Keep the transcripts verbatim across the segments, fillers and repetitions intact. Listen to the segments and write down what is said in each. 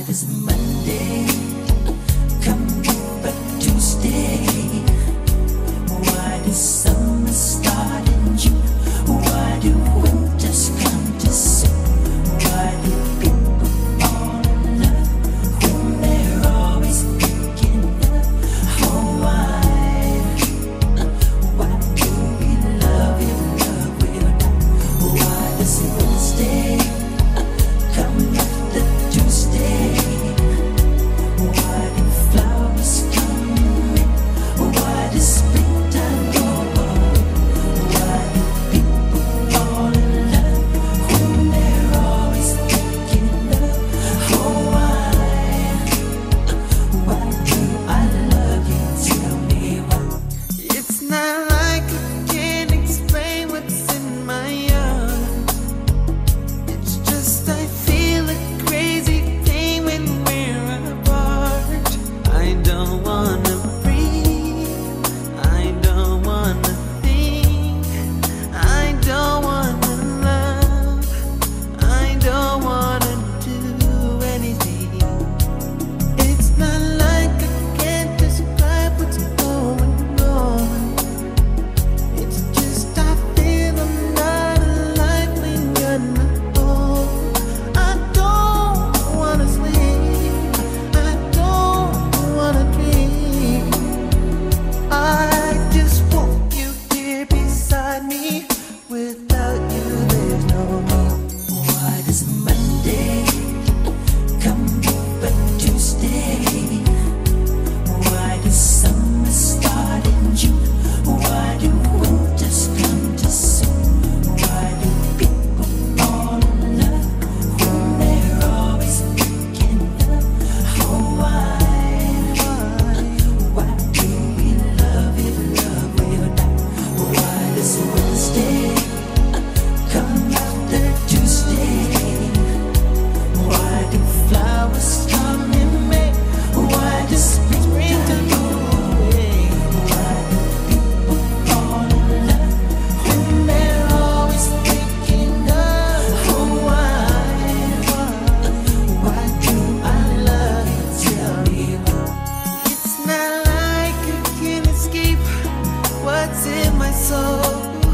does Monday come but Tuesday? Why does summer start in June? Why do winters come too soon? Why do people fall in love when they're always picking up? Oh, why? Why do we love if love will die? Why does Wednesday come after Tuesday? Why do flowers come in May? Why does springtime go away? Why do people fall in love when they're always making love? Oh, why? Why do I love you? Tell me why. It's not like I can't explain what's in my heart. It's just I feel a crazy pain when we're apart. I don't wanna breathe, I don't wanna think, I don't wanna love, I don't wanna do anything. It's not like I can't describe what's going on. It's just I feel I'm not alive when you're not home. I don't wanna sleep, I don't wanna dream. I just want you here beside me. Without you, there's no me. Why does Monday come but Tuesday? Why does summer start in June? Why do winters come too soon? Why do people fall in love when they're always picking up? Oh, why? Why do we love if love will die? Why does Wednesday come after Tuesday? Why do flowers come in May? Why does springtime go away? Why do people fall in love when they're always thinking of? Oh, why? Why do I love you? Tell me why. It's not like I can escape what's in my soul.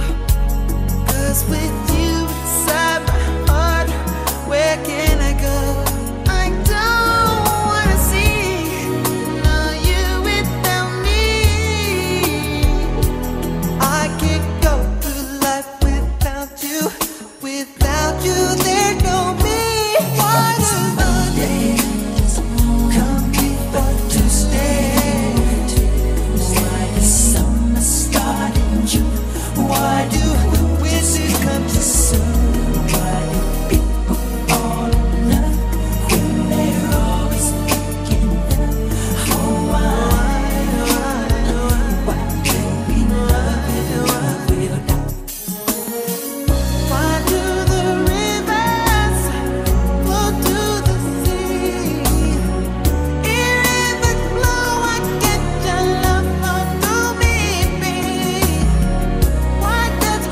'Cause with you inside my heart, where can I go? I don't wanna see no you without me. I can't go through life without you. Without you, there's no me. Why do Mondays come but Tuesday? Why does summer start in June? Why do winters come too soon? Why do people fall in love when they're always picking up? Oh, why? Why do we love if love will die? Why do the rivers flow to the sea? In rivers flow, I get your love flow through me, babe. Why does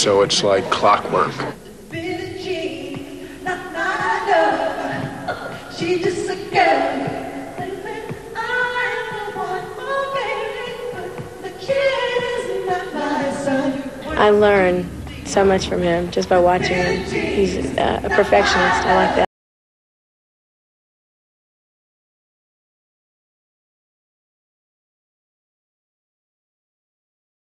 so it's like clockwork. Billie Jean, not my love. She just a girl. I am the one for baby, but the kid is not my son. I learn so much from him just by watching him. He's uh, a perfectionist. I like that.